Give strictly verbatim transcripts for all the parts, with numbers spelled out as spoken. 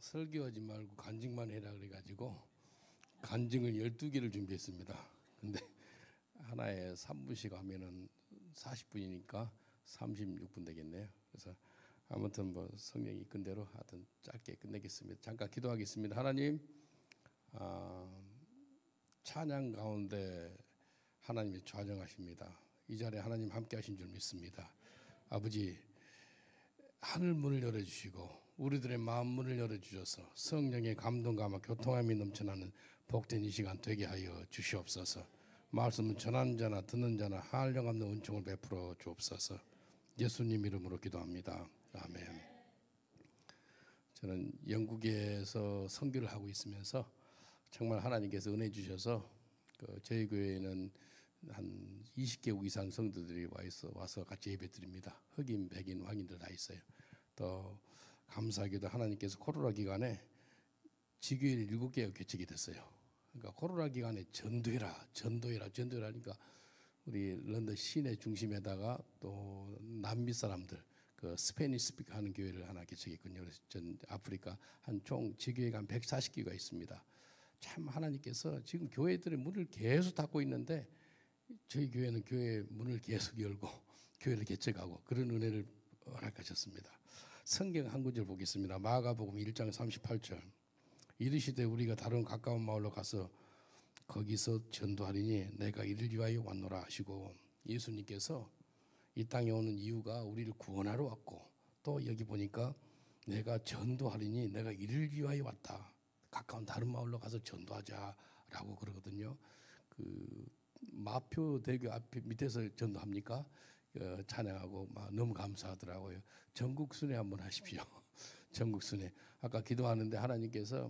설교하지 말고 간증만 해라 그래가지고 간증을 열두 개를 준비했습니다. 근데 하나에 삼 분씩 하면은 사십 분이니까 삼십육 분 되겠네요. 그래서 아무튼 뭐 성령이 이끈 대로 하여튼 짧게 끝내겠습니다. 잠깐 기도하겠습니다. 하나님, 아, 찬양 가운데 하나님이 좌정하십니다. 이 자리에 하나님 함께 하신 줄 믿습니다. 아버지, 하늘 문을 열어주시고 우리들의 마음 문을 열어주셔서 성령의 감동과 교통함이 넘쳐나는 복된 이 시간 되게 하여 주시옵소서. 말씀은 전하는 자나 듣는 자나 한량없는 은총을 베풀어 주옵소서. 예수님 이름으로 기도합니다. 아멘. 저는 영국에서 선교를 하고 있으면서 정말 하나님께서 은혜 주셔서 그 저희 교회에는 한 이십 개국 이상 성도들이 와 있어 와서 같이 예배드립니다. 흑인, 백인, 황인들 다 있어요. 또 감사하게도 하나님께서 코로나 기간에 지교회를 일곱 개가 개척이 됐어요. 그러니까 코로나 기간에 전도해라, 전도해라, 전도해라니까 우리 런던 시내 중심에다가 또 남미 사람들 그 스페니시 스피커 하는 교회를 하나 개척했거든요. 그래서 전 아프리카 한 총 지교회가 한 백사십 개가 있습니다. 참 하나님께서 지금 교회들의 문을 계속 닫고 있는데 저희 교회는 교회 문을 계속 열고 교회를 개척하고 그런 은혜를 허락하셨습니다. 성경 한 구절 보겠습니다. 마가복음 일 장 삼십팔 절. 이르시되 우리가 다른 가까운 마을로 가서 거기서 전도하리니 내가 이를 위하여 왔노라 하시고, 예수님께서 이 땅에 오는 이유가 우리를 구원하러 왔고, 또 여기 보니까 내가 전도하리니 내가 이를 위하여 왔다. 가까운 다른 마을로 가서 전도하자라고 그러거든요. 그 마표대교 앞에 밑에서 전도합니까? 어, 찬양하고 막 너무 감사하더라고요. 전국 순회 한번 하십시오. 전국 순회. 아까 기도하는데 하나님께서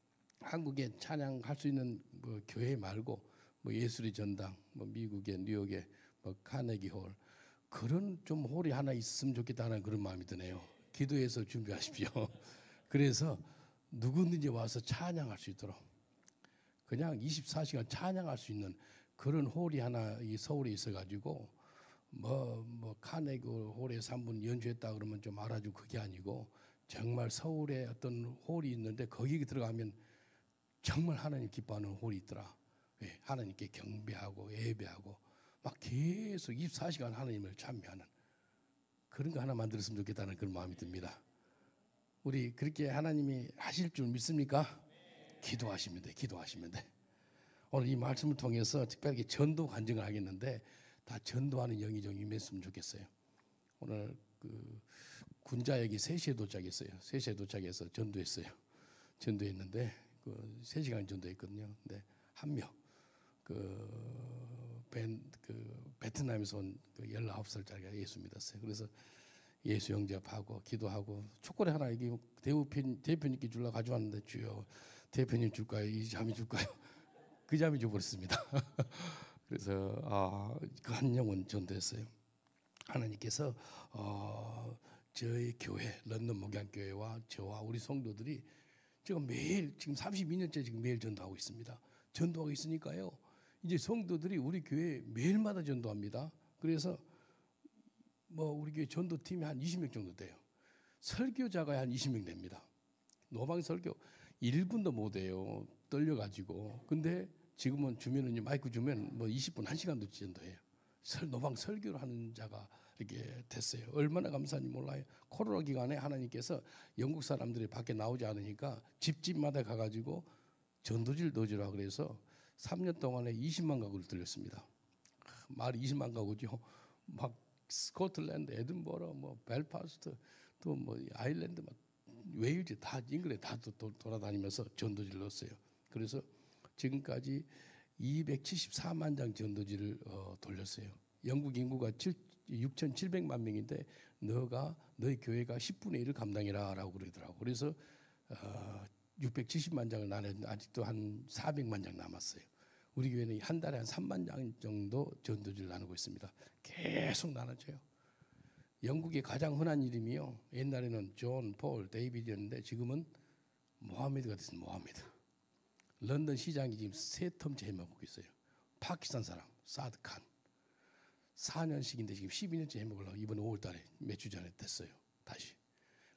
한국에 찬양할 수 있는 뭐 교회 말고 뭐 예술의 전당, 뭐 미국의 뉴욕의 뭐 카네기 홀 그런 좀 홀이 하나 있으면 좋겠다는 그런 마음이 드네요. 기도해서 준비하십시오. 그래서 누구든지 와서 찬양할 수 있도록 그냥 이십사 시간 찬양할 수 있는 그런 홀이 하나 이 서울에 있어가지고 뭐, 뭐 카네기 홀에 삼 분 연주했다 그러면 좀 알아주고 그게 아니고 정말 서울에 어떤 홀이 있는데 거기 들어가면 정말 하나님 기뻐하는 홀이 있더라. 예, 하나님께 경배하고 예배하고 막 계속 이십사 시간 하나님을 찬미하는 그런 거 하나 만들었으면 좋겠다는 그런 마음이 듭니다. 우리 그렇게 하나님이 하실 줄 믿습니까? 기도하시면 돼. 기도하시면 돼. 오늘 이 말씀을 통해서 특별히 전도 간증을 하겠는데 다 전도하는 영이 좀 임했으면 좋겠어요. 오늘 그 군자역이 세 시에 도착했어요. 세 시에 도착해서 전도했어요. 전도했는데 그 세 시간 전도했거든요. 근데 한 명, 그, 벤, 그 베트남에서 온 그 열아홉 살짜리가 예수 믿었어요. 그래서 예수 영접하고 기도하고 초콜릿 하나 여기 대표님, 대표님께 주려고 가져왔는데 주여 대표님 줄까요? 이 자매 줄까요? 그 자매 줘버렸습니다. 그래서 아, 그 한 영혼 전도했어요. 하나님께서 어, 저희 교회 런던 목양교회와 저와 우리 성도들이 지금 매일 지금 삼십이 년째 지금 매일 전도하고 있습니다. 전도하고 있으니까요. 이제 성도들이 우리 교회 매일마다 전도합니다. 그래서 뭐 우리 교회 전도팀이 한 이십 명 정도 돼요. 설교자가 한 이십 명 됩니다. 노방 설교 일 분도 못 해요. 떨려가지고. 근데 지금은 주면은 마이크 주면 뭐 이십 분 한 시간도 전도해요. 설, 노방 설교를 하는 자가 이렇게 됐어요. 얼마나 감사한지 몰라요. 코로나 기간에 하나님께서 영국 사람들이 밖에 나오지 않으니까 집집마다 가가지고 전도지를 넣어주라 그래서 삼 년 동안에 이십만 가구를 들렸습니다. 말이 이십만 가구죠. 막 스코틀랜드, 에든버러, 뭐 벨파스트, 또 뭐 아일랜드, 막 웨일즈 다 잉글랜드 다 도, 돌아다니면서 전도지를 넣었어요. 그래서 지금까지 이백칠십사만 장 전도지를 어, 돌렸어요. 영국 인구가 육천칠백만 명인데 너가 너희 교회가 십분의 일을 감당해라라고 그러더라고. 그래서 어, 육백칠십만 장을 나눴는데 아직도 한 사백만 장 남았어요. 우리 교회는 한 달에 한 삼만 장 정도 전도지를 나누고 있습니다. 계속 나눠줘요. 영국의 가장 흔한 이름이요. 옛날에는 존, 폴, 데이비드였는데 지금은 모하메드가 됐습니다. 모하메드. 런던 시장이 지금 세 텀째 해먹고 있어요. 파키스탄 사람 사드 칸 사 년씩인데 지금 십이 년째 해먹으려고 이번 오월 달에 몇 주 전에 됐어요. 다시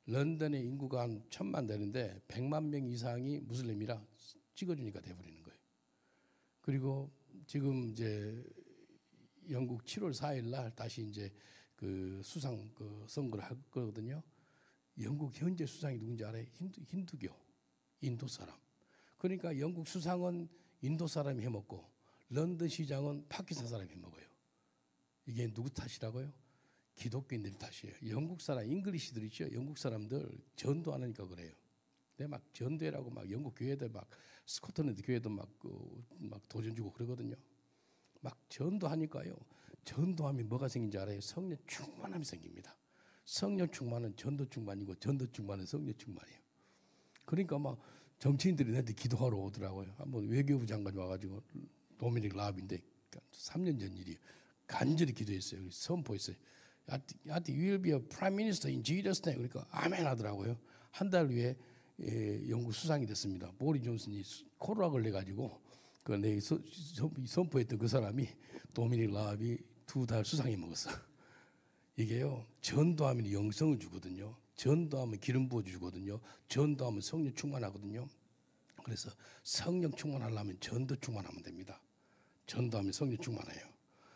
런던의 인구가 한 천만 되는데 백만 명 이상이 무슬림이라 찍어주니까 돼버리는 거예요. 그리고 지금 이제 영국 칠월 사일 날 다시 이제 그 수상 그 선거를 할 거거든요. 영국 현재 수상이 누군지 알아요? 힌두, 힌두교, 인도 사람. 그러니까 영국 수상은 인도 사람이 해먹고 런던 시장은 파키스탄 사람이 해먹어요. 이게 누구 탓이라고요? 기독교인들 탓이에요. 영국 사람, 잉글리시들 있죠? 영국 사람들 전도 안 하니까 그래요. 근데 막 전도회라고 막 영국 교회들 막 스코틀랜드 교회도 막, 그, 막 도전 주고 그러거든요. 막 전도하니까요. 전도하면 뭐가 생긴지 알아요? 성령 충만함이 생깁니다. 성령 충만은 전도 충만이고 전도 충만은 성령 충만이에요. 그러니까 막 정치인들이 내한테 기도하러 오더라고요. 한번 외교부 장관이 와가지고 도미닉 라비인데 삼 년 전 일이에요. 간절히 기도했어요. 선포했어요. You will be a prime minister in Jesus' name. 그러니까 아멘 하더라고요. 한 달 후에 예, 영국 수상이 됐습니다. 보리 존슨이 코로나 걸려가지고 그 내 선포했던 그 사람이 도미닉 라비 두 달 수상해 먹었어. 이게요, 전도하면 영성을 주거든요. 전도하면 기름 부어 주거든요. 전도하면 성령 충만하거든요. 그래서 성령 충만하려면 전도 충만하면 됩니다. 전도하면 성령 충만해요.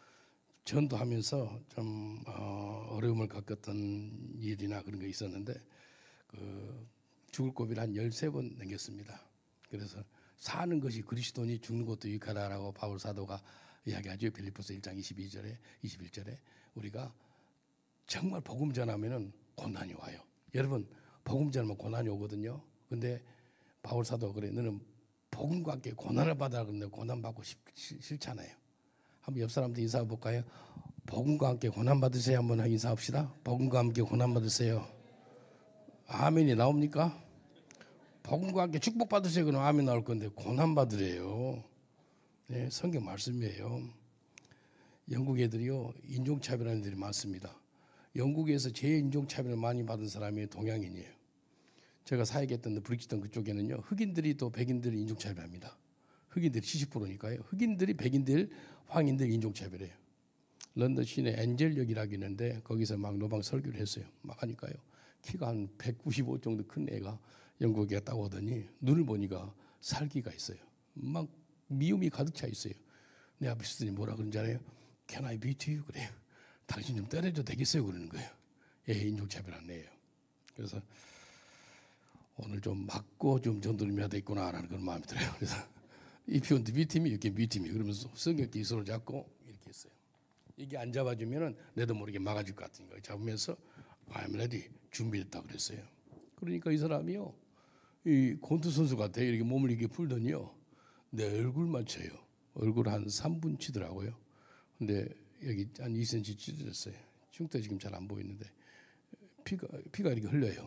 전도하면서 좀 어, 어려움을 겪었던 일이나 그런 게 있었는데 그 죽을 고비를 한 열세 번 넘겼습니다. 그래서 사는 것이 그리스도니 죽는 것도 유익하다라고 바울 사도가 이야기하죠. 빌립보서 일 장 이십이 절에 이십일 절에 우리가 정말 복음 전하면은 고난이 와요. 여러분 복음 전하면 고난이 오거든요. 근데 바울 사도가 그래. 너는 복음과 함께 고난을 받아. 그런데 고난 받고 싶, 싫잖아요. 한번 옆 사람도 인사해 볼까요? 복음과 함께 고난 받으세요. 한번 인사합시다. 복음과 함께 고난 받으세요. 아멘이 나옵니까? 복음과 함께 축복 받으세요. 그럼 아멘 나올 건데 고난 받으래요. 네, 성경 말씀이에요. 영국 애들이요 인종차별하는 애들이 많습니다. 영국에서 제일 인종차별을 많이 받은 사람이 동양인이에요. 제가 사역했던 브릭스턴 그쪽에는요 흑인들이 또 백인들을 인종차별합니다. 흑인들이 칠십 퍼센트니까요. 흑인들이 백인들, 황인들 인종차별해요. 런던 시내 엔젤역이라고 있는데 거기서 막 노방 설교를 했어요. 막 하니까요. 키가 한 백구십오 정도 큰 애가 영국에 딱 오더니 눈을 보니까 살기가 있어요. 막 미움이 가득 차 있어요. 내 앞에 있으니 뭐라 그런지 알아요? Can I beat you? 그래요. 당신 좀 때려도 되겠어요? 그러는 거예요. 예, 인종차별한 애예요. 그래서 오늘 좀 맞고 좀 전도를 해야 되겠구나라는 그런 마음이 들어요. 그래서 If you want to beat me, you can beat me. 그러면서 성격끼리 손을 잡고 이렇게 했어요. 이게 안 잡아주면은 내도 모르게 막아줄 것 같은 거예요. 잡으면서 I'm ready. 준비됐다 그랬어요. 그러니까 이 사람이요. 이 권투 선수 같아요. 이렇게 몸을 이렇게 풀더니요. 내 얼굴만 쳐요. 얼굴 한 삼 분 치더라고요. 근데 여기 한 이 센티미터 찢어졌어요. 흉터 지금 잘 안 보이는데 피가 피가 이렇게 흘려요.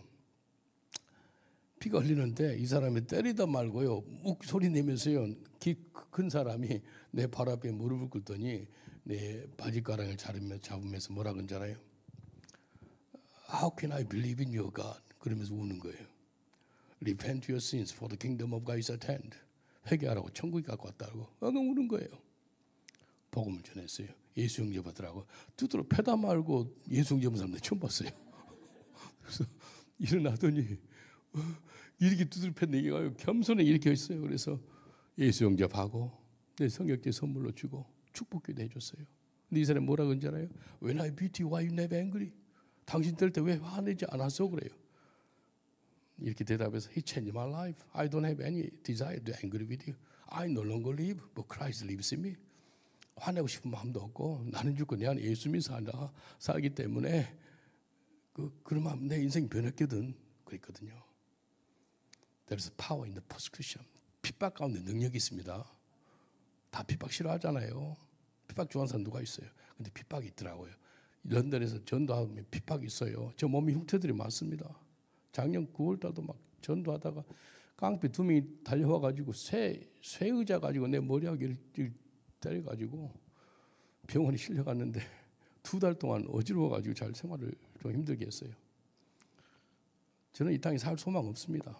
피가 흘리는데 이 사람이 때리다 말고요. 묵 소리 내면서요. 키 큰 사람이 내 발 앞에 무릎을 꿇더니 내 바지가랑을 잡으면서 뭐라 그런지 알아요? How can I believe in your God? 그러면서 우는 거예요. Repent your sins for the kingdom of God is at hand. 회개하라고 천국이 갖고 왔다고 엉엉 우는 거예요. 복음을 전했어요. 예수 영접 받으라고. 두드러 패다 말고 예수 영접한 사람들 처음 봤어요. 그래서 일어나더니 이렇게 두드러 팼는데 얘가 겸손에 이렇게 했어요. 그래서 예수 영접하고 내 성격제 선물로 주고 축복기도 해줬어요. 근데 이 사람이 뭐라 그런지 알아요? When I beat you, why you never angry? 당신 뗄 때 왜 화내지 않았어? 그래요. 이렇게 대답해서 He changed my life. I don't have any desire to angry with you. I no longer live, but Christ lives in me. 화내고 싶은 마음도 없고 나는 죽고 내 안에 예수님이 살다 살기 때문에 그 그러면 내 인생이 변했거든. 그랬거든요. There's power in the persecution. 핍박 가운데 능력이 있습니다. 다 핍박 싫어하잖아요. 핍박 좋아하는 사람 누가 있어요? 근데 핍박이 있더라고요. 런던에서 전도하면 핍박이 있어요. 저 몸에 흉터들이 많습니다. 작년 구월 달도 막 전도하다가 깡패 두 명이 달려와가지고 쇠, 쇠 의자 가지고 내 머리하기를 때려가지고 병원에 실려갔는데 두 달 동안 어지러워가지고 잘 생활을 좀 힘들게 했어요. 저는 이 땅에 살 소망 없습니다.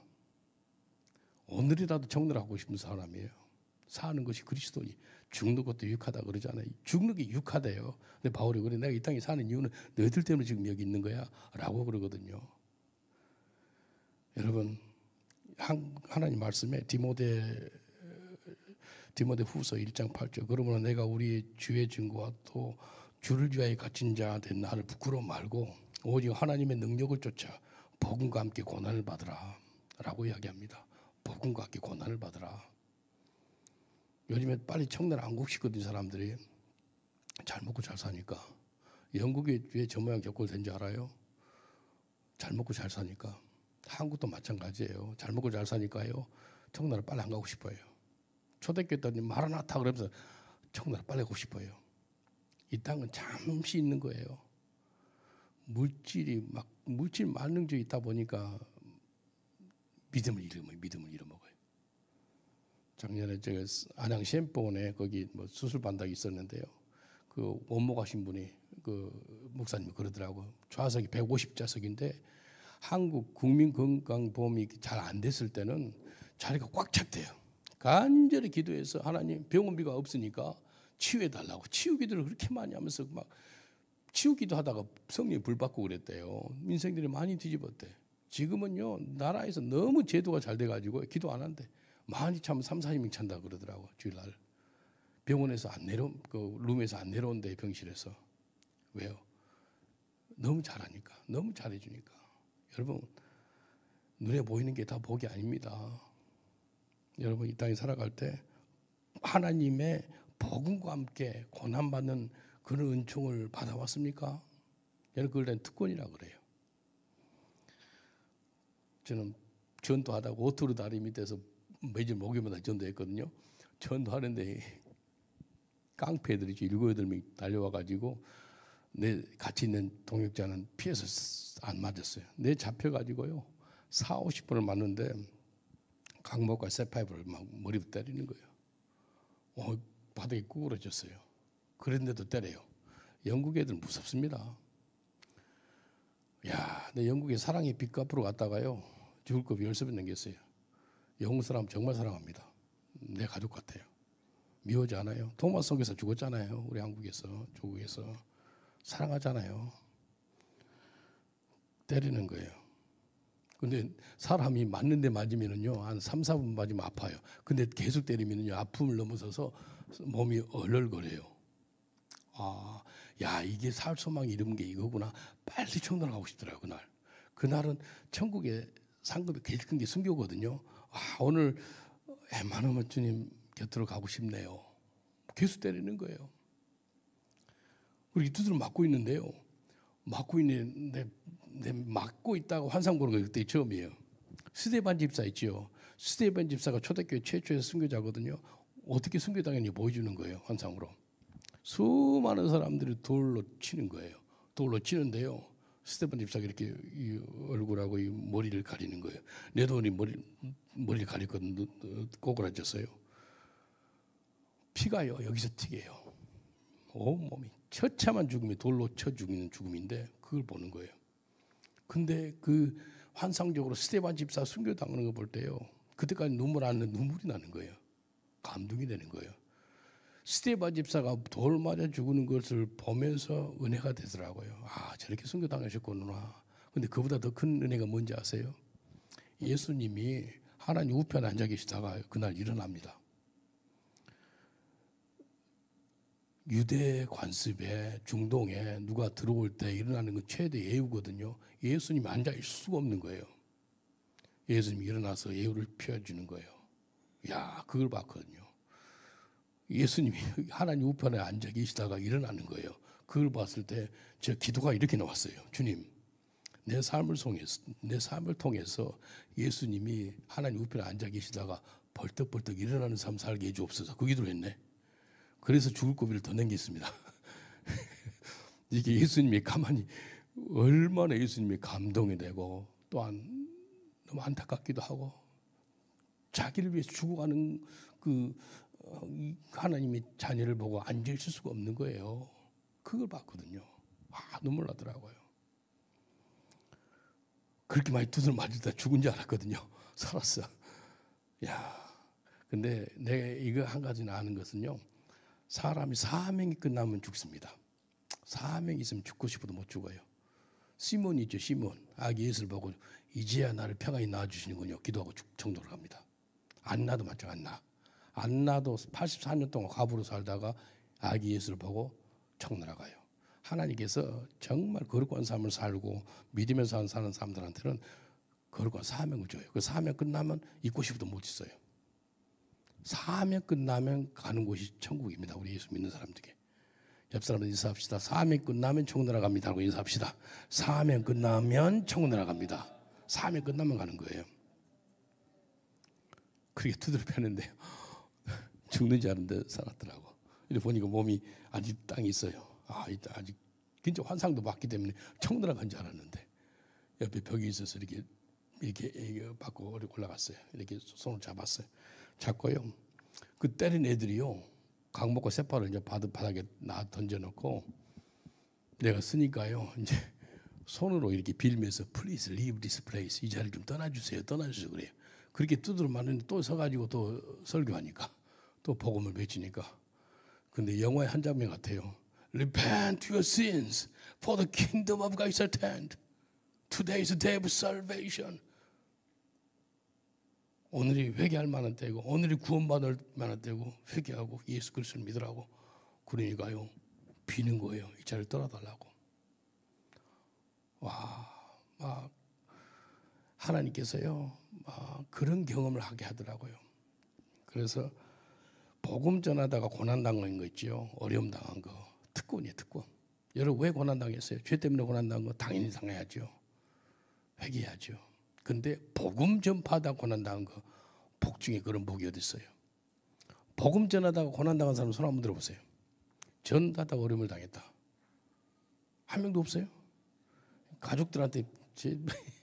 오늘이라도 정리하고 싶은 사람이에요. 사는 것이 그리스도니 죽는 것도 유익하다 그러잖아요. 죽는 게 유익하대요. 근데 바울이 그래 내가 이 땅에 사는 이유는 너희들 때문에 지금 여기 있는 거야 라고 그러거든요. 여러분 하나님 말씀에 디모데 디모데 후서 일 장 팔 절 그러므로 내가 우리 주의 증거와 또 주를 위하여 갇힌 자 된 나를 부끄러워 말고 오직 하나님의 능력을 쫓아 복음과 함께 고난을 받으라 라고 이야기합니다. 복음과 함께 고난을 받으라. 요즘에 빨리 청년 안국 시거든 사람들이. 잘 먹고 잘 사니까. 영국이 왜 저 모양 격골 된 줄 알아요? 잘 먹고 잘 사니까. 한국도 마찬가지예요. 잘 먹고 잘 사니까요. 청나라 빨리 안 가고 싶어요. 초대교회 때 마라나타 그러면서 청나라 빨리 가고 싶어요. 이 땅은 잠시 있는 거예요. 물질이 막 물질 만능주의 있다 보니까 믿음을 잃어먹어요. 믿음을 잃어먹어요. 작년에 제가 안양 셴본에 거기 뭐 수술 반닥이 있었는데요. 그 원모 가신 분이 그 목사님이 그러더라고. 좌석이 백오십 좌석인데 한국 국민건강보험이 잘 안 됐을 때는 자리가 꽉 찼대요. 간절히 기도해서 하나님 병원비가 없으니까 치유해 달라고 치유 기도를 그렇게 많이 하면서 막 치유 기도하다가 성령이 불 받고 그랬대요. 인생들이 많이 뒤집었대. 지금은요 나라에서 너무 제도가 잘 돼가지고 기도 안 한대. 많이 차면 삼, 사십 명 찬다 그러더라고. 주일날 병원에서 안 내려 그 룸에서 안 내려온대. 병실에서. 왜요? 너무 잘하니까. 너무 잘해주니까. 여러분 눈에 보이는 게 다 복이 아닙니다. 여러분 이 땅에 살아갈 때 하나님의 복음과 함께 고난받는 그런 은총을 받아왔습니까? 여러분 그걸 낸 특권이라고 그래요. 저는 전도하다가 오토르 다리 밑에서 매주 목요일마다 전도했거든요. 전도하는데 깡패들이죠. 일곱 여덟 명이 달려와가지고 내 같이 있는 동역자는 피해서 안 맞았어요. 내 잡혀가지고요. 사오십 번을 맞는데 강목과 쇠파이프를 막 머리부터 때리는 거예요. 어, 바닥에 구부러졌어요. 그런데도 때려요. 영국 애들 무섭습니다. 야, 내 영국에 사랑의 빛 앞으로 갔다가요. 죽을 겁이 열세 번 넘겼어요. 영국 사람 정말 사랑합니다. 내 가족 같아요. 미워하지 않아요. 토마스 선교사 죽었잖아요. 우리 한국에서, 조국에서. 사랑하잖아요. 때리는 거예요. 근데 사람이 맞는데 맞으면은요, 한 삼, 사 분 맞으면 아파요. 근데 계속 때리면은요, 아픔을 넘어서서 몸이 얼얼거려요. 아, 야, 이게 살 소망이 이런 게 이거구나. 빨리 천국 가고 싶더라고요, 그날. 그날은 천국에 상급이 제일 큰 게 순교거든요. 아, 오늘 웬만하면 주님 곁으로 가고 싶네요. 계속 때리는 거예요. 우리 두드러 맞고 있는데요. 맞고 있는데 내 맞고 있다고 환상 보는 거 그때 처음이에요. 스데반 집사 있죠. 스데반 집사가 초대교회 최초의 순교자거든요. 어떻게 순교당했는지 보여주는 거예요. 환상으로. 수많은 사람들이 돌로 치는 거예요. 돌로 치는데요. 스데반 집사가 이렇게 이 얼굴하고 이 머리를 가리는 거예요. 내 돈이 머리, 머리를 가렸거든. 꼬그라졌어요. 피가요. 여기서 튀겨요. 온몸이. 처참한 죽음이 돌로 쳐 죽이는 죽음인데 그걸 보는 거예요. 근데 그 환상적으로 스데반 집사 순교당하는 거 볼 때요. 그때까지 눈물 안 나는 눈물이 나는 거예요. 감동이 되는 거예요. 스데반 집사가 돌 맞아 죽는 것을 보면서 은혜가 되더라고요. 아, 저렇게 순교당하셨구나. 근데 그보다 더 큰 은혜가 뭔지 아세요? 예수님이 하나님 우편에 앉아 계시다가 그날 일어납니다. 유대 관습에 중동에 누가 들어올 때 일어나는 건 최대 예우거든요. 예수님이 앉아 있을 수가 없는 거예요. 예수님이 일어나서 예우를 펴주는 거예요. 야, 그걸 봤거든요. 예수님이 하나님 우편에 앉아 계시다가 일어나는 거예요. 그걸 봤을 때 제 기도가 이렇게 나왔어요. 주님, 내 삶을 통해서 내 삶을 통해서 예수님이 하나님 우편에 앉아 계시다가 벌떡벌떡 일어나는 삶 살게 해주옵소서. 그 기도를 했네. 그래서 죽을 고비를 더 넘겼습니다. 이게 예수님이 가만히 얼마나 예수님이 감동이 되고 또한 너무 안타깝기도 하고 자기를 위해서 죽어가는 그 하나님의 자녀를 보고 앉아있을 수가 없는 거예요. 그걸 봤거든요. 아, 눈물 나더라고요. 그렇게 많이 두드려 맞을 때 죽은 줄 알았거든요. 살았어. 야, 근데 내가 이거 한 가지는 아는 것은요. 사람이 사명이 끝나면 죽습니다. 사명이 있으면 죽고 싶어도 못 죽어요. 시몬이 있죠. 시몬. 아기 예수를 보고 이제야 나를 평안히 낳아주시는군요. 기도하고 청도를 갑니다. 안 낳아도 마찬가지 안 낳아. 안 낳아도 팔십사 년 동안 과부로 살다가 아기 예수를 보고 청나라가요. 하나님께서 정말 거룩한 삶을 살고 믿으면서 사는 사람들한테는 거룩한 사명을 줘요. 그 사명 끝나면 있고 싶어도 못 있어요. 사명 끝나면 가는 곳이 천국입니다. 우리 예수 믿는 사람들에게. 옆 사람들 인사합시다. 사명 끝나면 청나라 갑니다 하고 인사합시다. 사명 끝나면 청나라 갑니다. 사명 끝나면 가는 거예요. 그렇게 두드려 펴는데 죽는 줄 알았는데 살았더라고. 이렇게 보니까 몸이 아직 땅에 있어요. 아, 아직 진짜 환상도 봤기 때문에 청나라 간 줄 알았는데 옆에 벽이 있어서 이렇게 이렇게, 이렇게 받고 올라갔어요. 이렇게 손을 잡았어요. 잡고요. 그 때린 애들이요. 강목과 쇠파를 이제 바닥에 놔 던져놓고 내가 쓰니까요. 이제 손으로 이렇게 빌면서 Please leave this place. 이 자리를 좀 떠나주세요. 떠나주세요. 그래요. 그렇게 두드려 맞는데 또 서가지고 또 설교하니까 또 복음을 외치니까. 근데 영화의 한 장면 같아요. Repent your sins, for the kingdom of God is at hand. Today is the day of salvation. 오늘이 회개할 만한 때고 오늘이 구원받을 만한 때고 회개하고 예수 그리스도를 믿으라고. 그러니까요. 비는 거예요. 이 자리를 떠나달라고. 와, 막 하나님께서요. 막 그런 경험을 하게 하더라고요. 그래서 복음 전하다가 고난 당한 거 있죠. 어려움 당한 거. 특권이에요, 특권. 여러분 왜 고난 당했어요? 죄 때문에 고난 당한 거 당연히 당해야죠. 회개해야죠. 근데 복음 전파하다 고난 당한 거 복 중에 그런 복이 어디 있어요? 복음 전하다가 고난 당한 사람 손 한번 들어보세요. 전하다가 어려움을 당했다. 한 명도 없어요? 가족들한테 제,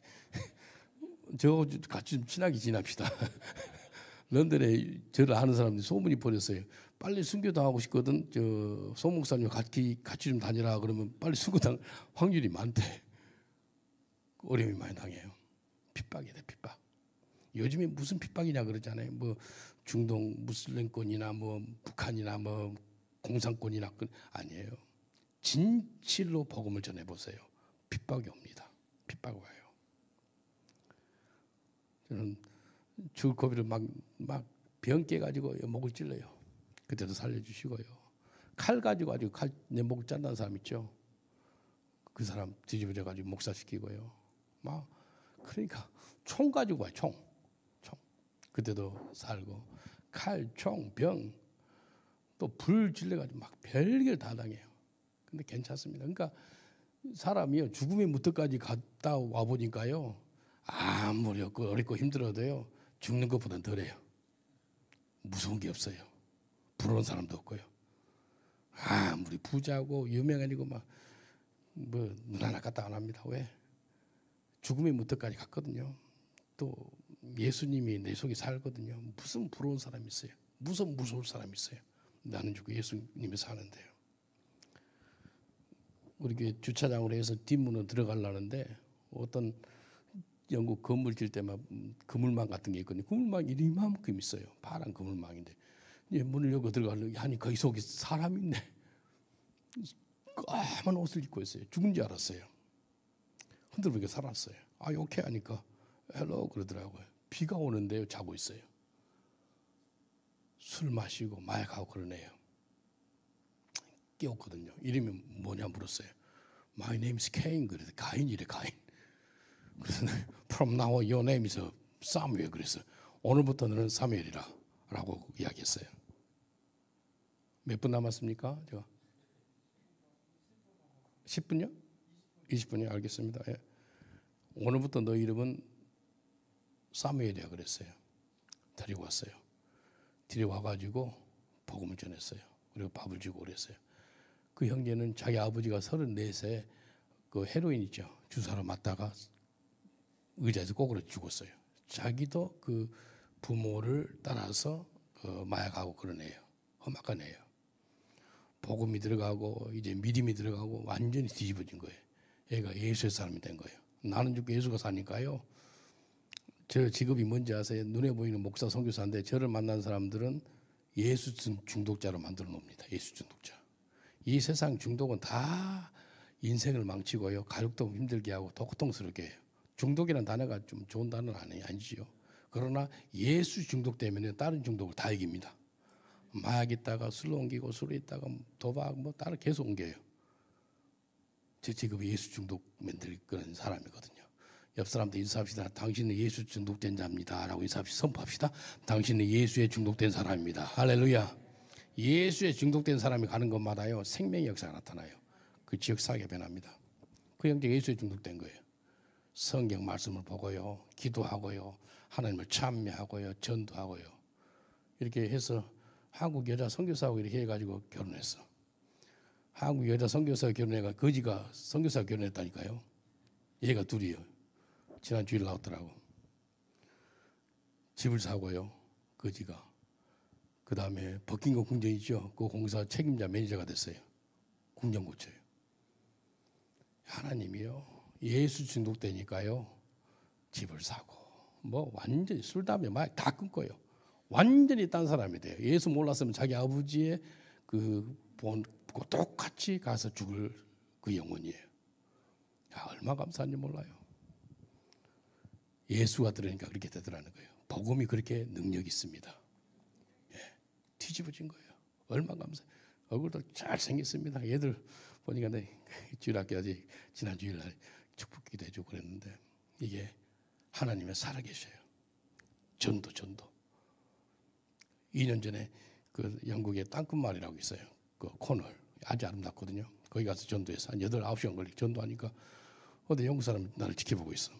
저 같이 좀 친하게 지납시다. 런던에 저를 아는 사람들이 소문이 퍼졌어요. 빨리 순교당하고 싶거든. 저 소목사님 같이 같이 좀 다니라 그러면 빨리 순교당 확률이 많대. 어려움이 많이 당해요. 핍박이다, 핍박. 요즘에 무슨 핍박이냐 그러잖아요. 뭐 중동 무슬림권이나 뭐 북한이나 뭐 공산권이나 아니에요. 진실로 복음을 전해 보세요. 핍박이 옵니다. 핍박 와요. 저는 죽을 고비를 막 막 병 깨가지고 목을 찔러요. 그때도 살려주시고요. 칼 가지고 아주 칼 내 목을 짠다는 사람 있죠. 그 사람 뒤집어져가지고 목사시키고요. 막 그러니까 총 가지고 와요. 총, 총. 그때도 살고 칼, 총, 병, 또 불 질러가지고 막 별걸 다 당해요. 근데 괜찮습니다. 그러니까 사람이요 죽음의 무턱까지 갔다 와 보니까요 아무리 어렵고 힘들어도요 죽는 것보다는 덜해요. 무서운 게 없어요. 부러운 사람도 없고요. 아무리 부자고 유명해지고 막 뭐 눈 하나 까딱 안 합니다. 왜? 죽음의 무턱까지 갔거든요. 또 예수님이 내 속에 살거든요. 무슨 부러운 사람이 있어요? 무슨 무서울 사람이 있어요? 나는 죽고 예수님이 사는데요. 우리 교회 주차장으로 해서 뒷문으로 들어가려는데 어떤 영국 건물 질 때만 그물망 같은 게 있거든요. 그물망이 이만큼 있어요. 파란 그물망인데 이제 문을 열고 들어가려고 하니 거기 속에 사람이 있네. 까만 옷을 입고 있어요. 죽은 줄 알았어요. 흔들보니까 살았어요. 아, 오케이 하니까 헬로 그러더라고요. 비가 오는데요. 자고 있어요. 술 마시고 마약하고 그러네요. 깨웠거든요. 이름이 뭐냐 물었어요. My name is Cain. 그래서 가인이래, 가인. 그래서 From now on your name is Samuel. 그래서 오늘부터 너는 사무엘이라 라고 이야기했어요. 몇 분 남았습니까? 제가 십 분요? 이십 분이요? 알겠습니다. 예. 오늘부터 너 이름은 사무엘이야 그랬어요. 데리고 왔어요. 데려와가지고 복음을 전했어요. 그리고 밥을 주고 그랬어요. 그 형제는 자기 아버지가 서른네 세 그 헤로인 있죠. 주사로 맞다가 의자에서 꼬꾸라 죽었어요. 자기도 그 부모를 따라서 그 마약하고 그런 애예요. 험악한 애예요. 복음이 들어가고 이제 믿음이 들어가고 완전히 뒤집어진 거예요. 얘가 예수의 사람이 된 거예요. 나는 죽고 예수가 사니까요. 저 직업이 뭔지 아세요? 눈에 보이는 목사 선교사인데 저를 만난 사람들은 예수 중독자로 만들어 놓습니다. 예수 중독자. 이 세상 중독은 다 인생을 망치고요. 가족도 힘들게 하고 더 고통스럽게 해요. 중독이라는 단어가 좀 좋은 단어는 아니, 아니지요. 그러나 예수 중독되면 다른 중독을 다 이깁니다. 마약 있다가 술 옮기고 술 있다가 도박 뭐 다른 계속 옮겨요. 제 직업이 예수 중독 만들 그런 사람이거든요. 옆 사람도 인사합시다. 당신은 예수 중독된 자입니다. 라고 인사합시다. 선포합시다. 당신은 예수에 중독된 사람입니다. 할렐루야. 예수에 중독된 사람이 가는 곳마다요 생명의 역사가 나타나요. 그 지역 사회가 변합니다. 그 형제 예수에 중독된 거예요. 성경 말씀을 보고요, 기도하고요, 하나님을 찬미하고요, 전도하고요. 이렇게 해서 한국 여자 선교사하고 이렇게 해가지고 결혼했어. 한국 여자 선교사하고 결혼해가 거지가 선교사하고 결혼했다니까요. 얘가 둘이요. 지난 주일 나왔더라고. 집을 사고요, 거지가. 그 다음에 버킹엄 궁전 있죠. 그 공사 책임자 매니저가 됐어요. 궁전 고쳐요. 하나님이요. 예수 중독되니까요. 집을 사고 뭐 완전히 술, 담배, 마약 다 끊고요. 완전히 딴 사람이 돼요. 예수 몰랐으면 자기 아버지의 그 본 똑같이 가서 죽을 그 영혼이에요. 야, 얼마나 감사한지 몰라요. 예수가 들으니까 그렇게 되더라는 거예요. 복음이 그렇게 능력이 있습니다. 예, 뒤집어진 거예요. 얼마나 감사. 얼굴도 잘 생겼습니다. 얘들 보니까 내 주일학교까지 지난 주일날 축복기도 해주고 그랬는데 이게 하나님의 살아계셔요. 전도 전도. 이 년 전에 그 영국의 땅끝마을이라고 있어요. 그 코널 아주 아름답거든요. 거기 가서 전도해서 한 여덟, 아홉 시간 걸리 전도하니까 어디 영국 사람이 나를 지켜보고 있어.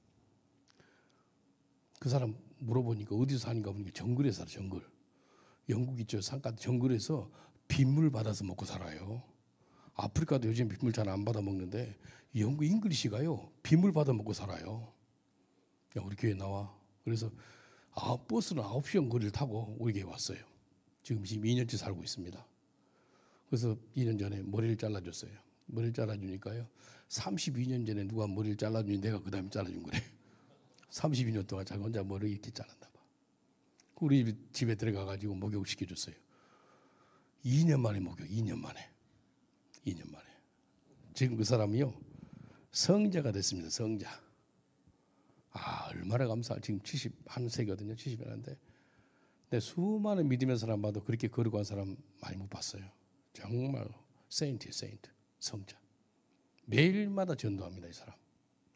그 사람 물어보니까 어디서 사는가 보니까 정글에 살아. 정글. 영국 있죠. 산가 정글에서 빗물 받아서 먹고 살아요. 아프리카도 요즘 빗물 잘 안 받아 먹는데 영국 잉글리시가요 빗물 받아 먹고 살아요. 야, 우리 교회 나와. 그래서 아, 버스는 아홉 시간 거리를 타고 우리 교회 왔어요. 지금 지금 이 년째 살고 있습니다. 그래서 이 년 전에 머리를 잘라줬어요. 머리를 잘라주니까요. 삼십이 년 전에 누가 머리를 잘라주니 내가 그 다음에 잘라준 거래. 삼십이 년 동안 자기 혼자 머리 이렇게 잘랐나 봐. 우리 집에 들어가가지고 목욕을 시켜줬어요. 이 년 만에 목욕, 이 년 만에. 이 년 만에. 지금 그 사람이요. 성자가 됐습니다. 성자. 아, 얼마나 감사. 지금 칠십일 세거든요. 칠십일인데. 근데 수많은 믿음의 사람 봐도 그렇게 거룩한 사람 많이 못 봤어요. 정말 세인트, 세인트. 성자. 매일마다 전도합니다. 이 사람.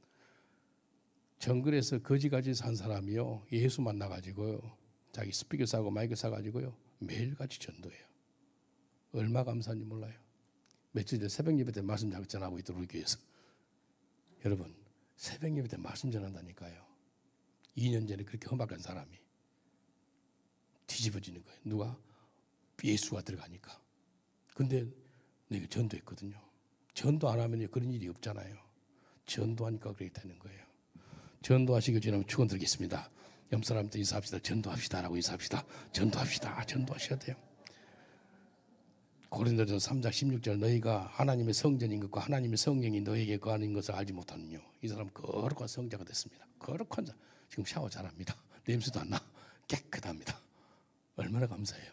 정글에서 거지같이 산 사람이요. 예수 만나가지고요. 자기 스피커 사고 마이크 사가지고요. 매일같이 전도해요. 얼마 감사한지 몰라요. 며칠 전에 새벽 예배 때 말씀 전하고 있더라고요. 우리 교회에서. 여러분 새벽 예배 때 말씀 전한다니까요. 이 년 전에 그렇게 험악한 사람이 뒤집어지는 거예요. 누가? 예수가 들어가니까. 근데 내가 전도했거든요. 전도 안 하면 그런 일이 없잖아요. 전도하니까 그렇게 되는 거예요. 전도하시기 전에 축원 드리겠습니다. 옆 사람한테 인사합시다. 전도합시다라고 인사합시다. 전도합시다. 전도하셔야 돼요. 고린도전서 삼 장 십육 절 너희가 하나님의 성전인 것과 하나님의 성령이 너에게 거하는 것을 알지 못하느뇨. 이 사람 거룩한 성자가 됐습니다. 거룩한 자. 지금 샤워 잘합니다. 냄새도 안 나. 깨끗합니다. 얼마나 감사해요.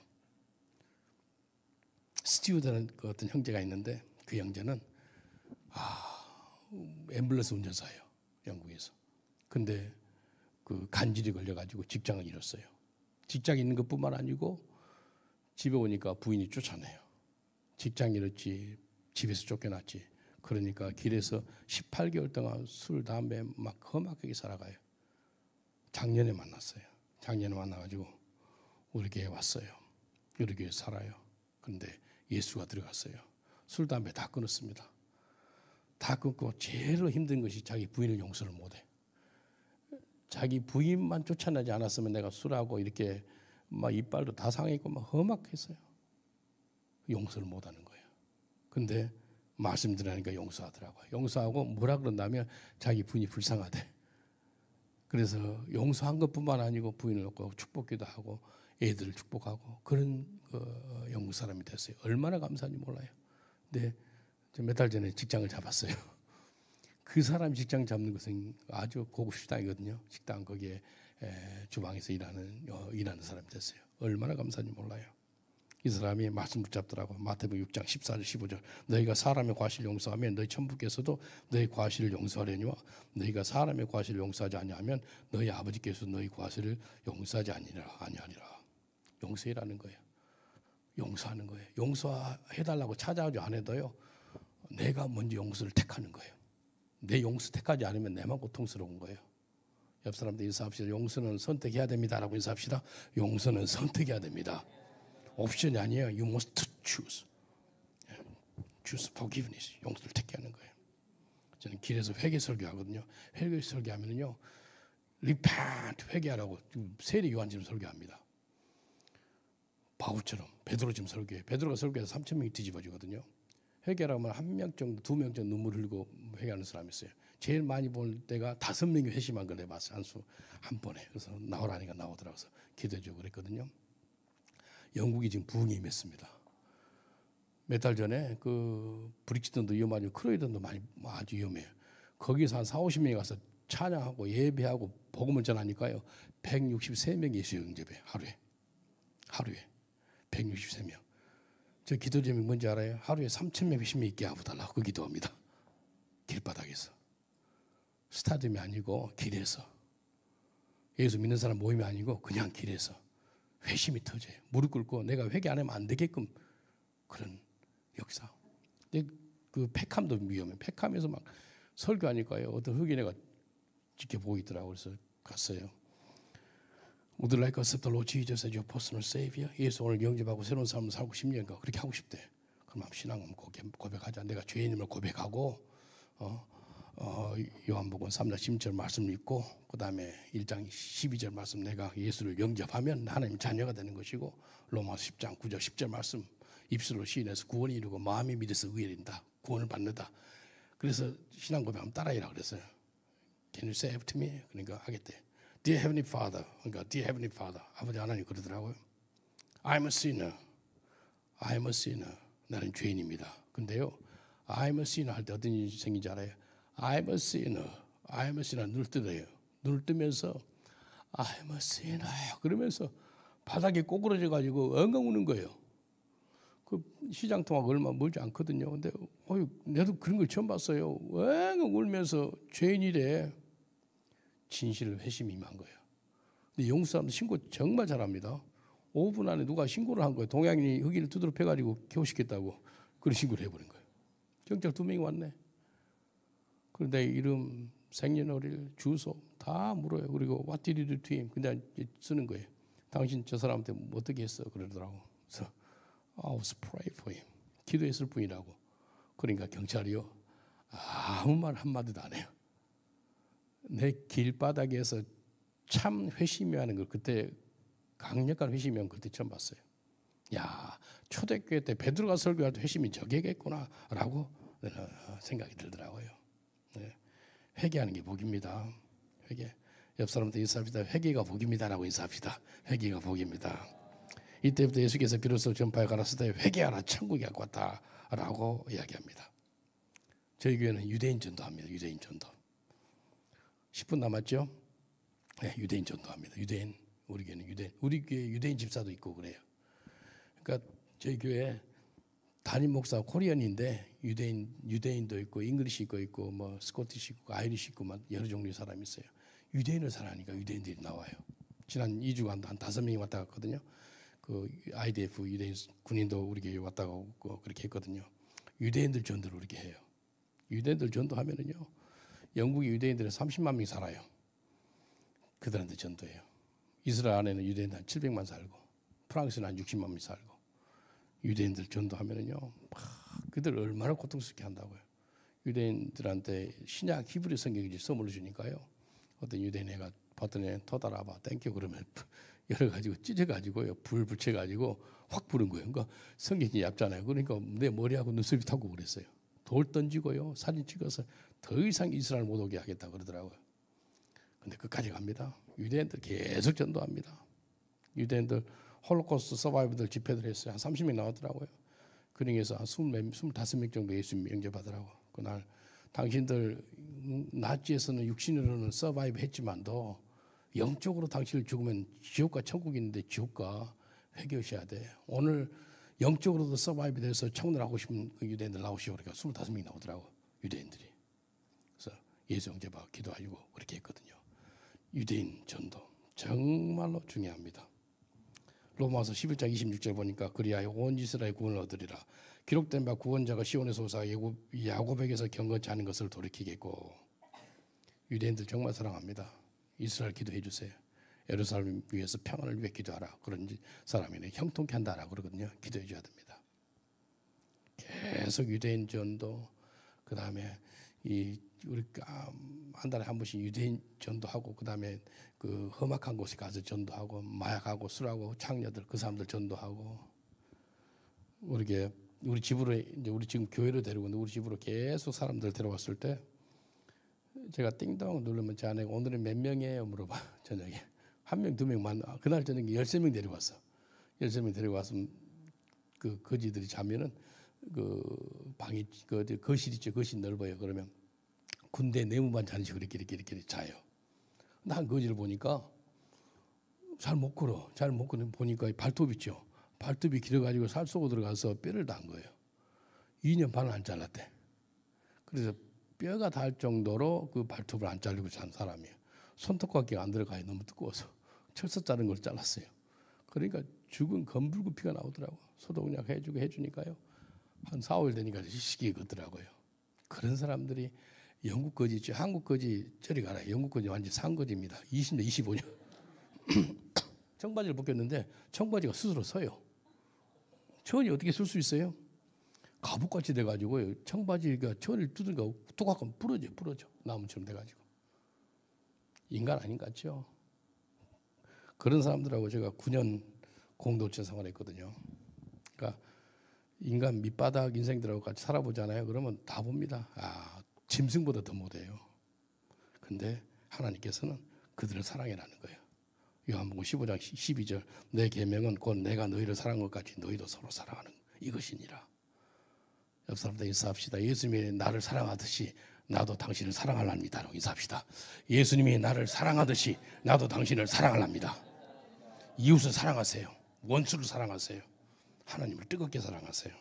스티우드는 그 어떤 형제가 있는데 그 형제는 아, 앰뷸런스 운전사예요. 영국에서. 근데 그 간질이 걸려가지고 직장을 잃었어요. 직장 있는 것뿐만 아니고 집에 오니까 부인이 쫓아내요. 직장 잃었지, 집에서 쫓겨났지. 그러니까 길에서 십팔 개월 동안 술, 담배 막 험악하게 살아가요. 작년에 만났어요. 작년에 만나가지고 우리 교회에 왔어요. 우리 교회에 살아요. 그런데 예수가 들어갔어요. 술, 담배 다 끊었습니다. 다 끊고 제일 힘든 것이 자기 부인을 용서를 못해. 자기 부인만 쫓아내지 않았으면 내가 술하고 이렇게 막 이빨도 다 상했고 막 험악했어요. 용서를 못하는 거예요. 근데 말씀 들으니까 용서하더라고요. 용서하고 뭐라 그런다면 자기 부인이 불쌍하대. 그래서 용서한 것뿐만 아니고 부인을 놓고 축복기도 하고 애들을 축복하고 그런 그 영국 사람이 됐어요. 얼마나 감사한지 몰라요. 근데 몇 달 전에 직장을 잡았어요. 그 사람 직장 잡는 것은 아주 고급 식당이거든요. 식당 거기에 에, 주방에서 일하는 어, 일하는 사람이 됐어요. 얼마나 감사한지 몰라요. 이 사람이 말씀 붙잡더라고. 마태복음 육 장 십사 절 십오 절. 너희가 사람의 과실을 용서하면 너희 천부께서도 너희 과실을 용서하려니와 너희가 사람의 과실을 용서하지 아니하면 너희 아버지께서 너희 과실을 용서하지 아니하리라. 아니하리라. 용서해라는 거예요. 용서하는 거예요. 용서해달라고 찾아오지 않아도요. 내가 먼저 용서를 택하는 거예요. 내 용서 택하지 않으면 내만 고통스러운 거예요. 옆 사람들 인사합시다. 용서는 선택해야 됩니다라고 인사합시다. 용서는 선택해야 됩니다. 옵션이 아니에요. You must choose. Choose forgiveness. 용서를 택하는 거예요. 저는 길에서 회개 설교하거든요. 회개 설교하면요, repent 회개하라고 세례 요한처럼 설교합니다. 바울처럼 베드로처럼 설교해. 베드로가 설교해서 삼천 명이 뒤집어지거든요. 회개라면 한 명 정도, 두 명 정도 눈물 흘리고 회개하는 사람이 있어요. 제일 많이 볼 때가 다섯 명이 회심한 걸 내봤어요. 한 수, 한 번에. 그래서 나오라니까 나오더라고요. 그래서 기도해주고 그랬거든요. 영국이 지금 부흥이 임했습니다. 몇 달 전에 그 브릭스턴도 위험하고 크로이던도 많이 아주 위험해요. 거기서 한 사오십 명이 가서 찬양하고 예배하고 복음을 전하니까요. 백육십삼 명이 예수 영접해요. 하루에. 하루에. 백육십삼 명. 저 기도 제목이 뭔지 알아요? 하루에 삼천 명 회심이 있게 해달라고 그 기도합니다. 길바닥에서. 스타디움이 아니고 길에서. 예수 믿는 사람 모임이 아니고 그냥 길에서. 회심이 터져요. 무릎 꿇고 내가 회개 안 하면 안 되게끔 그런 역사. 근데 그 팩함도 위험해. 팩함에서 막 설교하니까요. 어떤 흑인애가 지켜보고 있더라고요. 그래서 갔어요. Would you like us to Lord Jesus as your personal Savior? 예수 오늘 영접하고 새로운 삶을 살고 싶냐니까 그렇게 하고 싶대. 그럼 신앙은 고백하자. 내가 죄인임을 고백하고 어, 어, 요한복음 삼 장 십육 절 말씀 읽고 그 다음에 일 장 십이 절 말씀 내가 예수를 영접하면 하나님 자녀가 되는 것이고 로마서 십 장 구 절 십 절 말씀 입술로 시인해서 구원이 이루고 마음이 믿어서 의에 이른다. 구원을 받는다. 그래서 신앙 고백하면 따라해라 그랬어요. Can you say after me? 그러니까 하겠대. Dear Heavenly Father, 그러니까 Dear Heavenly Father, 아버지 하나님 그러더라고요. I'm a sinner. I'm a sinner. 나는 죄인입니다. 근데요, I'm a sinner 할 때 어떤 일이 생긴지 알아요? I'm a sinner. I'm a sinner 눈을 뜨래요. 눈을 뜨면서 I'm a sinner 그러면서 바닥에 꼬꾸라져 가지고 엉엉 우는 거예요. 그 시장 통화가 얼마 멀지 않거든요. 근데 어유, 내도 그런 걸 처음 봤어요. 엉엉 울면서 죄인이래. 진실을 회심이 임한 거예요. 근데 영국 사람들 신고 정말 잘합니다. 오 분 안에 누가 신고를 한 거예요. 동양인이 흑인을 두드러 패가지고 개호시켰다고 그런 신고를 해버린 거예요. 경찰 두 명이 왔네. 그런데 이름, 생년월일, 주소 다 물어요. 그리고 what did you do to him? 그냥 쓰는 거예요. 당신 저 사람한테 뭐 어떻게 했어? 그러더라고. 그래서 I was pray for him. 기도했을 뿐이라고. 그러니까 경찰이요. 아무 말 한마디도 안 해요. 내 길바닥에서 참 회심이 하는 걸 그때 강력한 회심이 한 그때 처음 봤어요. 야, 초대교회 때 베드로가 설교할 때 회심이 저게겠구나라고 생각이 들더라고요. 네. 회개하는 게 복입니다. 회개. 옆 사람한테 인사합시다. 회개가 복입니다라고 인사합시다. 회개가 복입니다. 이때부터 예수께서 비로소 전파에 가라사대 때 회개하라 천국이 갖고 왔다라고 이야기합니다. 저희 교회는 유대인 전도합니다. 유대인 전도. 십 분 남았죠? 네, 유대인 전도합니다. 유대인, 우리 교회는 유대인, 우리 교회 유대인 집사도 있고 그래요. 그러니까 저희 교회 담임 목사 코리안인데 유대인 유대인도 있고 잉글리시 있고 있고 뭐 스코티시 있고 아이리시 있고 막 여러 종류의 사람이 있어요. 유대인을 사랑하니까 유대인들이 나와요. 지난 이 주간 한 다섯 명이 왔다 갔거든요. 그 아이디에프 유대인 군인도 우리 교회 왔다가 오고 그렇게 했거든요. 유대인들 전도를 그렇게 해요. 유대인들 전도하면은요. 영국의 유대인들은 삼십만 명이 살아요. 그들한테 전도해요. 이스라엘 안에는 유대인들 한 칠백만 살고 프랑스는 한 육십만 명이 살고 유대인들 전도하면은요. 막 그들 얼마나 고통스럽게 한다고요. 유대인들한테 신약 히브리 성경을 선물로 주니까요. 어떤 유대인 애가 봤더니 토달아봐 땡큐 그러면 여러 가지고 찢어가지고요. 불 붙여가지고 확 부른 거예요. 그러니까 성경이 얇잖아요. 그러니까 내 머리하고 눈썹이 타고 그랬어요. 돌 던지고요. 사진 찍어서 더 이상 이스라엘 못 오게 하겠다 그러더라고요. 근데 끝까지 갑니다. 유대인들 계속 전도합니다. 유대인들 홀로코스트 서바이버들 집회들 했어요. 한 삼십 명 나왔더라고요. 그 중에서 한 이십오 명 정도 예수 영접하더라고. 그날 당신들 나치에서는 육신으로는 서바이브 했지만도 영적으로 당신을 죽으면 지옥과 천국이 있는데 지옥과 회개하셔야 돼. 오늘 영적으로도 서바이브 돼서 청년하고 싶은 그 유대인들 나오시오. 그러니까 스물다섯 명이 나오더라고, 유대인들이. 그래서 예수 형제와 기도하고 그렇게 했거든요. 유대인 전도 정말로 중요합니다. 로마서 십일 장 이십육 절 보니까 그리하여 온 이스라엘 구원을 얻으리라. 기록된 바 구원자가 시온에서 오사 야곱에게서 경건치 않은 것을 돌이키겠고. 유대인들 정말 사랑합니다. 이스라엘 기도해 주세요. 예루살렘 위해서 평안을 위해 기도하라. 그런 사람이네 형통케 한다라 그러거든요. 기도해 줘야 됩니다. 계속 유대인 전도, 그 다음에 이 우리 한 달에 한 번씩 유대인 전도하고, 그 다음에 그 험악한 곳에 가서 전도하고, 마약하고 술하고 창녀들 그 사람들 전도하고. 우리 우리 집으로 이제 우리 지금 교회로 데려오는데 우리 집으로 계속 사람들 데려왔을 때 제가 띵동 누르면 제 아내가 오늘은 몇 명이에요 물어봐. 저녁에 한 명 두 명만. 그날 저녁에 열세 명 데려왔어. 열세 명 데려왔으면 그 거지들이 자면은 그 방이 그 거실 있죠. 거실 넓어요. 그러면 군대 내무반 자는 식으로 이렇게 이렇게 이렇게 자요. 난 거지를 보니까 잘 못 걸어. 잘 못 걸어 보니까 발톱 있죠. 발톱이 길어가지고 살 속으로 들어가서 뼈를 단 거예요. 이 년 반을 안 잘랐대. 그래서 뼈가 닿을 정도로 그 발톱을 안 잘리고 잔 사람이에요. 손톱깎이가 안 들어가요. 너무 두꺼워서. 철사 자른 걸 잘랐어요. 그러니까 죽은 검붉은 피가 나오더라고. 소독약 해주고 해주니까요. 한 사, 오일 되니까 시식이 걷더라고요. 그런 사람들이 영국 거지 있죠. 한국 거지 저리 가라. 영국 거지 완전 상거지입니다. 이십 년, 이십오 년. 청바지를 벗겼는데 청바지가 스스로 서요. 천이 어떻게 쓸 수 있어요? 가죽같이 돼가지고 청바지가 천을 두들겨 뚜껑 부러져 부러져 나무처럼 돼가지고. 인간 아닌 것 같죠? 그런 사람들하고 제가 구 년 공동체 생활했거든요. 그러니까 인간 밑바닥 인생들하고 같이 살아보잖아요. 그러면 다 봅니다. 아, 짐승보다 더 못해요. 근데 하나님께서는 그들을 사랑해라는 거예요. 요한복음 십오 장 십이 절 내 계명은 곧 내가 너희를 사랑한 것 같이 너희도 서로 사랑하는 이것이니라. 옆 사람들 인사합시다. 예수님이 나를 사랑하듯이 나도 당신을 사랑하랍니다. 인사합시다. 예수님이 나를 사랑하듯이 나도 당신을 사랑하랍니다. 이웃을 사랑하세요. 원수를 사랑하세요. 하나님을 뜨겁게 사랑하세요.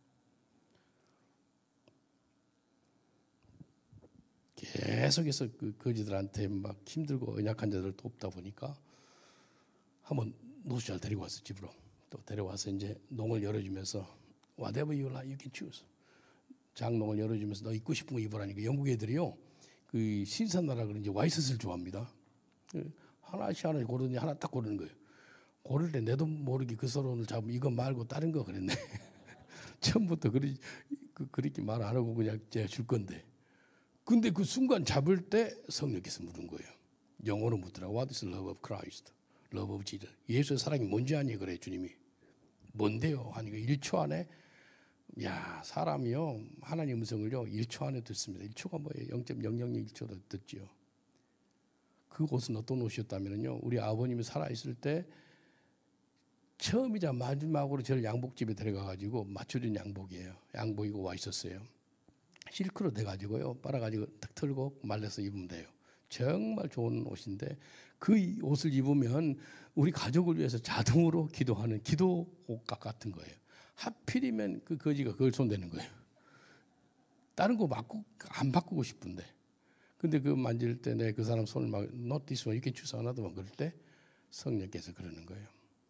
계속해서 그 거지들한테 막 힘들고 연약한 자들을 돕다 보니까 한번 노숙자를 데리고 왔어. 집으로 또 데려와서 이제 농을 열어주면서 whatever you like you can choose. 장농을 열어주면서 너 입고 싶은 거 입으라니까. 영국 애들이요 그 신선나라 그런지 와이셔츠를 좋아합니다. 하나씩 하나씩 고르니 하나 딱 고르는 거예요. 고를 때 내도 모르게 그 서론을 잡으면 이거 말고 다른 거 그랬네. 처음부터 그리, 그, 그렇게 말 안 하고 그냥 제가 줄 건데. 근데 그 순간 잡을 때 성령께서 묻은 거예요. 영어로 묻더라고. What is love of Christ? Love of Jesus. 예수의 사랑이 뭔지 아니? 그래 주님이. 뭔데요? 하니까 일 초 안에 야 사람이요 하나님 음성을요 일 초 안에 듣습니다. 일 초가 뭐예요? 영 점 영영일 초도 듣죠. 그 옷은 어떤 옷이었다면요 우리 아버님이 살아있을 때 처음이자 마지막으로 저를 양복집에 데려가가지고 맞춰준 양복이에요. 양복이고 와 있었어요. 실크로 돼가지고요 빨아가지고 탁 털고 말려서 입으면 돼요. 정말 좋은 옷인데 그 옷을 입으면 우리 가족을 위해서 자동으로 기도하는 기도 옷 같은 거예요. 하필이면 그 거지가 그걸 손대는 거예요. 다른 거 바꾸 안 바꾸고 싶은데, 근데 그 만질 때 내 그 사람 손을 막 not this one, you can choose another one 그럴 때 성령께서 그러는 거예요.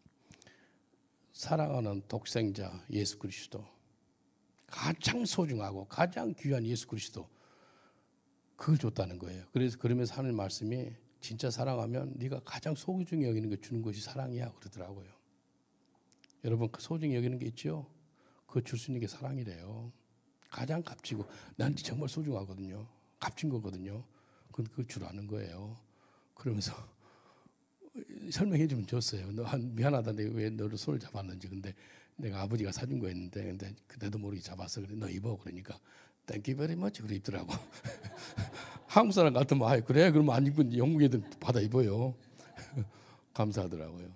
사랑하는 독생자 예수 그리스도, 가장 소중하고 가장 귀한 예수 그리스도, 그걸 줬다는 거예요. 그래서 그러면서 하는 말씀이 진짜 사랑하면 네가 가장 소중히 여기는 거 주는 것이 사랑이야 그러더라고요. 여러분 그 소중히 여기는 게 있죠? 그거 줄 수 있는 게 사랑이래요. 가장 값지고 나한테 정말 소중하거든요. 값진 거거든요. 그건 그걸 주라는 거예요. 그러면서 설명해 주면 줬어요. 너 한 미안하다. 내가 왜 너를 손을 잡았는지. 근데 내가 아버지가 사준 거였는데 근데 그때도 모르게 잡았어. 그래 너 입어. 그러니까 Thank you very much. 그래 입더라고. 한국 사람 같으면 아 그래 그러면 안 입고 영국 애들 받아 입어요. 감사하더라고요.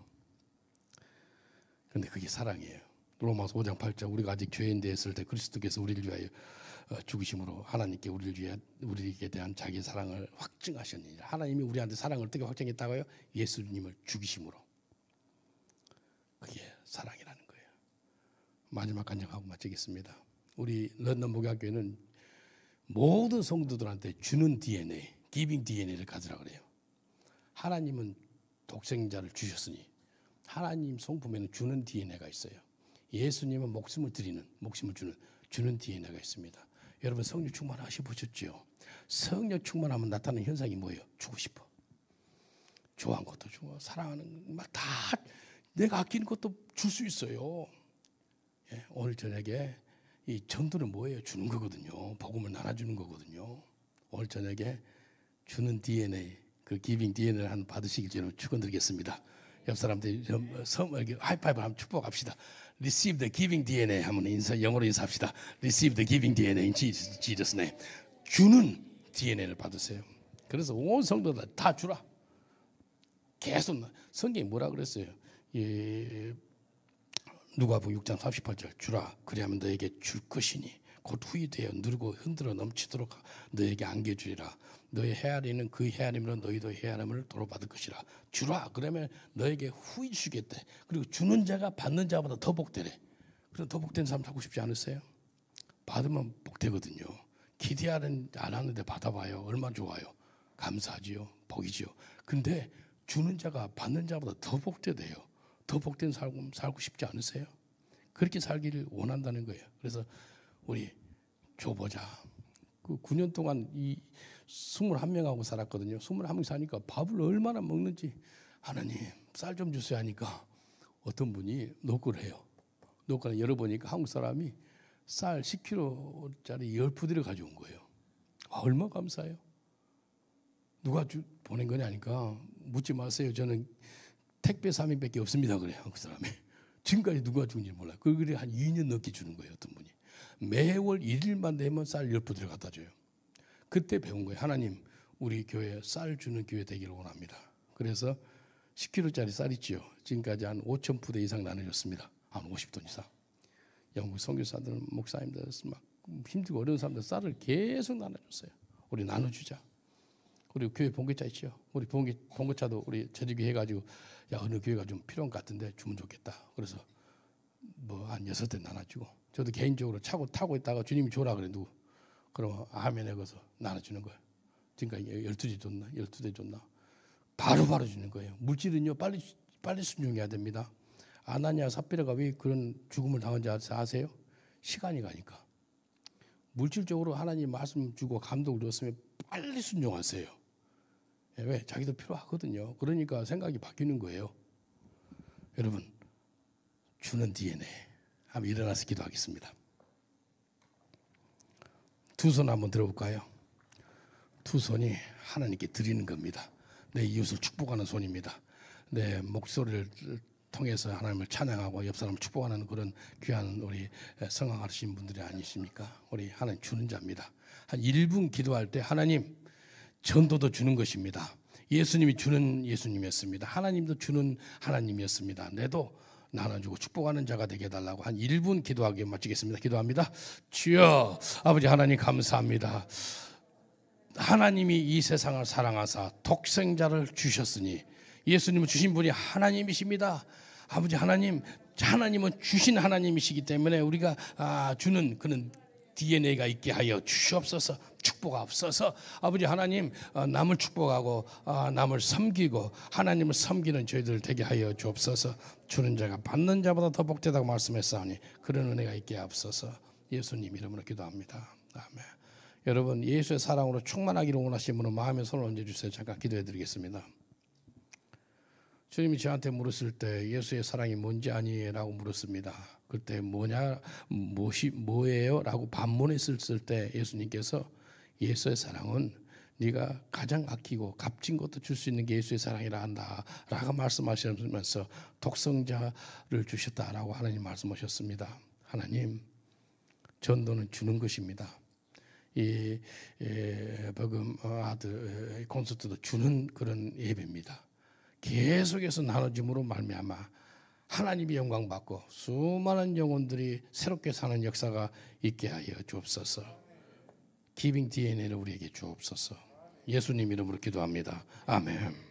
근데 그게 사랑이에요. 로마서 오 장 팔 절 우리가 아직 죄인 되었을 때 그리스도께서 우리를 위하여 죽으심으로 하나님께 우리를 위해 우리에게 대한 자기의 사랑을 확증하셨느니라. 하나님이 우리한테 사랑을 어떻게 확증했다고요? 예수님을 죽이심으로. 그게 사랑이라는 거예요. 마지막 간증하고 마치겠습니다. 우리 런던 목양교회는 모든 성도들한테 주는 디엔에이, 기빙 디엔에이를 가지라 그래요. 하나님은 독생자를 주셨으니 하나님 성품에는 주는 디엔에이가 있어요. 예수님은 목숨을 드리는, 목숨을 주는 주는 디엔에이가 있습니다. 여러분 성령 충만하시 보셨죠? 성령 충만하면 나타나는 현상이 뭐예요? 주고 싶어. 좋아하는 것도 주고 사랑하는 막 다 내가 아끼는 것도 줄 수 있어요. 예, 오늘 저녁에 이 전도는 뭐예요? 주는 거거든요. 복음을 나눠주는 거거든요. 오늘 저녁에 주는 디엔에이, 그 기빙 디엔에이를 한 받으시길 저는 축원드리겠습니다. 옆 사람들이 좀 하이파이브 한번 축복합시다. Receive the giving 디엔에이 하면 인사 영어로 인사합시다. Receive the giving 디엔에이 in Jesus, Jesus name. 주는 디엔에이를 받으세요. 그래서 온 성도들 다 주라. 계속 성경이 뭐라 그랬어요? 예, 누가복음 육 장 삼십팔 절 주라 그리하면 너에게 줄 것이니 곧 후이 되어 누르고 흔들어 넘치도록 너에게 안겨주리라. 너의 헤아리는 그 헤아림으로 너희도 헤아림을 도로 받을 것이라. 주라 그러면 너에게 후이 주겠대. 그리고 주는 자가 받는 자보다 더 복되래. 그래서 더 복된 사람 찾고 싶지 않으세요? 받으면 복되거든요. 기대하는 안 하는데 받아봐요. 얼마나 좋아요. 감사하지요. 복이지요. 근데 주는 자가 받는 자보다 더 복되대요. 더 복된 삶 살고 싶지 않으세요? 그렇게 살기를 원한다는 거예요. 그래서 우리 줘보자. 그 구 년 동안 이 이십일 명하고 살았거든요. 이십일 명 사니까 밥을 얼마나 먹는지 하나님 쌀 좀 주세요 하니까 어떤 분이 노크를 해요. 노크를 열어보니까 한국 사람이 쌀 십 킬로그램짜리 열 푸대를 가져온 거예요. 아, 얼마나 감사해요. 누가 주, 보낸 거냐 하니까 묻지 마세요. 저는 택배 사민밖에 없습니다. 그래요. 한국 사람이. 지금까지 누가 주는지 몰라요. 그걸 한 이 년 넘게 주는 거예요. 어떤 분이. 매월 일 일만 되면 쌀 열 푸대를 갖다 줘요. 그때 배운 거예요. 하나님 우리 교회에 쌀 주는 교회 되기를 원합니다. 그래서 십 킬로그램짜리 쌀 있죠. 지금까지 한 오천 푸대 이상 나눠줬습니다. 한 오십 돈 이상. 영국 선교사들, 목사님들 막 힘들고 어려운 사람들 쌀을 계속 나눠줬어요. 우리 나눠주자. 그리고 교회 봉개차 있죠. 우리 봉개, 봉개차도 우리 제주교 해가지고 야 어느 교회가 좀 필요한 것 같은데 주면 좋겠다. 그래서 뭐 한 여섯 대 나눠주고 저도 개인적으로 차고 타고 있다가 주님이 줘라 그래 누구. 그러면 아멘에 거서 나눠주는 거예요. 지금까지 열두 대 줬나 열두 대 줬나 바로바로 바로 주는 거예요. 물질은요 빨리 빨리 순종해야 됩니다. 아나니아 삽비라가 왜 그런 죽음을 당한지 아세요? 시간이 가니까. 물질적으로 하나님 말씀 주고 감동을 줬으면 빨리 순종하세요. 왜? 자기도 필요하거든요. 그러니까 생각이 바뀌는 거예요. 여러분 주는 디엔에이 한번 일어나서 기도하겠습니다. 두 손 한번 들어볼까요? 두 손이 하나님께 드리는 겁니다. 내 이웃을 축복하는 손입니다. 내 목소리를 통해서 하나님을 찬양하고 옆 사람을 축복하는 그런 귀한 우리 성황하신 분들이 아니십니까? 우리 하나님 주는 자입니다. 한 일 분 기도할 때 하나님 전도도 주는 것입니다. 예수님이 주는 예수님이었습니다. 하나님도 주는 하나님이었습니다. 내도 나눠주고 축복하는 자가 되게 해달라고 한 일 분 기도하게 마치겠습니다. 기도합니다. 주여 아버지 하나님 감사합니다. 하나님이 이 세상을 사랑하사 독생자를 주셨으니 예수님을 주신 분이 하나님이십니다. 아버지 하나님, 하나님은 주신 하나님이시기 때문에 우리가 아, 주는 그런 디엔에이가 있게 하여 주시옵소서. 축복하옵소서. 아버지 하나님 남을 축복하고 남을 섬기고 하나님을 섬기는 저희들 되게 하여 주옵소서. 주는 자가 받는 자보다 더 복되다고 말씀했사오니 그런 은혜가 있게 하옵소서. 예수님 이름으로 기도합니다. 아멘. 여러분 예수의 사랑으로 충만하기를 원하시는 분은 마음에 손을 얹어주세요. 잠깐 기도해 드리겠습니다. 주님이 저한테 물었을 때 예수의 사랑이 뭔지 아니라고 물었습니다. 그때 뭐냐, 무엇이 뭐예요? 라고 반문했을 때 예수님께서 예수의 사랑은 네가 가장 아끼고 값진 것도 줄 수 있는 게 예수의 사랑이라 한다 라고 말씀하시면서 독생자를 주셨다라고 하나님 말씀하셨습니다. 하나님 전도는 주는 것입니다. 이 버금 아들 콘서트도 주는 그런 예배입니다. 계속해서 나눠짐으로 말미암아 하나님이 영광 받고 수많은 영혼들이 새롭게 사는 역사가 있게 하여 주옵소서. 기빙 디엔에이를 우리에게 주옵소서. 예수님 이름으로 기도합니다. 아멘.